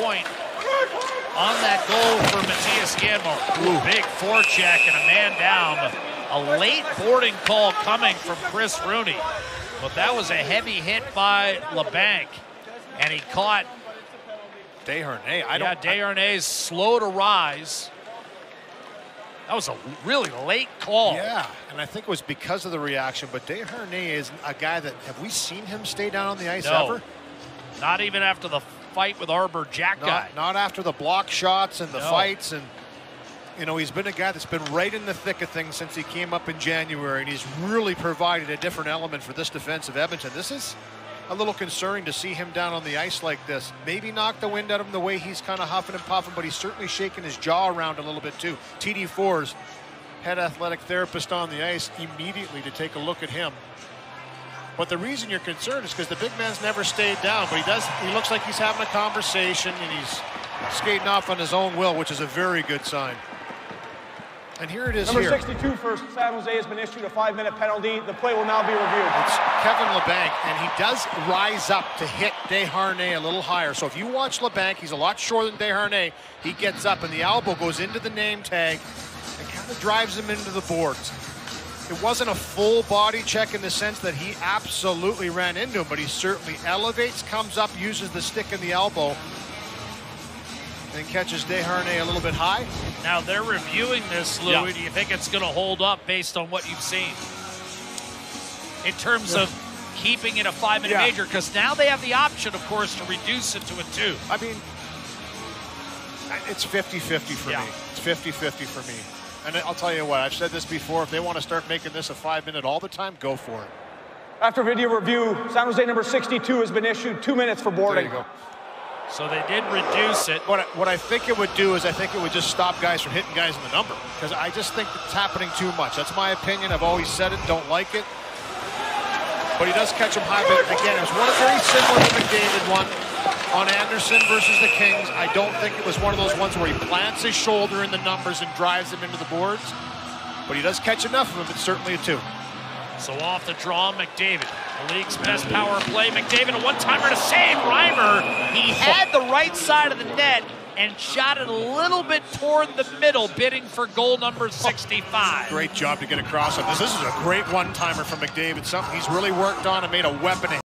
point on that goal for Matthias Ganmo. Big forecheck and a man down. A late boarding call coming from Chris Rooney. But that was a heavy hit by Labanc. And he caught Desharnais. Desharnais slow to rise. That was a really late call. Yeah, and I think it was because of the reaction, but Desharnais is a guy that, have we seen him stay down on the ice ever? Not even after the fight with Arbor Jack guy. Not after the block shots and the fights, and you know, he's been a guy that's been right in the thick of things since he came up in January, and he's really provided a different element for this defensive Edmonton. This is a little concerning to see him down on the ice like this. Maybe knock the wind out of him the way he's kind of huffing and puffing, but he's certainly shaking his jaw around a little bit too. TD4's head athletic therapist on the ice immediately to take a look at him. But the reason you're concerned is because the big man's never stayed down, but he looks like he's having a conversation and he's skating off on his own will, which is a very good sign. And here it is. Number 62 for San Jose has been issued a 5-minute penalty. The play will now be reviewed. It's Kevin Labanc, and he does rise up to hit Desharnais a little higher. So if you watch Labanc, he's a lot shorter than Desharnais. He gets up, and the elbow goes into the name tag and kind of drives him into the boards. It wasn't a full body check in the sense that he absolutely ran into him, but he certainly elevates, comes up, uses the stick and the elbow, and catches Desharnais a little bit high. Now they're reviewing this, Louis. Yeah. Do you think it's going to hold up based on what you've seen? In terms of keeping it a 5-minute major, because now they have the option, of course, to reduce it to a 2. I mean, it's 50-50 for me. It's 50-50 for me. And I'll tell you what, I've said this before, if they want to start making this a 5-minute all the time, go for it. After video review, San Jose number 62 has been issued 2 minutes for boarding. There you go. So they did reduce it. What I think it would do is I think it would just stop guys from hitting guys in the number, because I just think it's happening too much. That's my opinion. I've always said it, don't like it. But he does catch him high. But again, it was one very similar to McDavid one on Anderson versus the Kings. I don't think it was one of those ones where he plants his shoulder in the numbers and drives them into the boards. But he does catch enough of them. It's certainly a 2. So off the draw, McDavid. The league's best power play. McDavid, a one-timer to save Reimer. He had the right side of the net and shot it a little bit toward the middle, bidding for goal number 65. Great job to get across him. This is a great one-timer from McDavid. Something he's really worked on and made a weapon.